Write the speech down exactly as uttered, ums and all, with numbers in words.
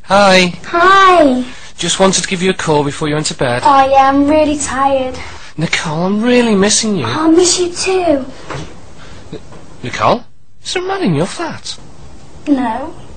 Hi. Hi. Just wanted to give you a call before you went to bed. Oh yeah, I'm really tired. Nicole, I'm really missing you. Oh, I miss you too. Nicole? Is there a man in your flat? No.